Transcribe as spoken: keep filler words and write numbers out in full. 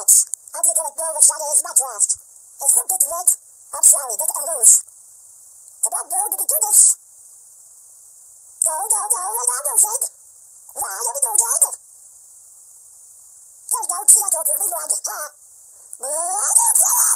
Alex, how do you gonna go with Saturday is my draft? If you pick red, I'm sorry, but I'll lose. Come on, girl, did you do this? Go, go, go, and I'm moving. Why are we moving? Here we go, Tito, rewind. Ha!